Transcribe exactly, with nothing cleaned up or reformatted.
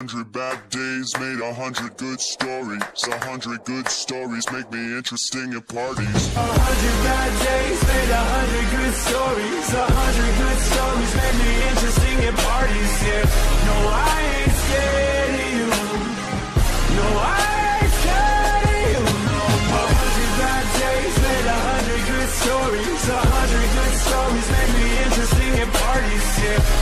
Hundred bad days made a hundred good stories. A hundred good stories make me interesting at parties. A hundred bad days made a hundred good stories. A hundred good stories made me interesting at parties. Yeah, no, I ain't scared of you. No, I ain't scared of you. No, a hundred bad days made a hundred good stories. A hundred good stories made me interesting at parties. Yeah.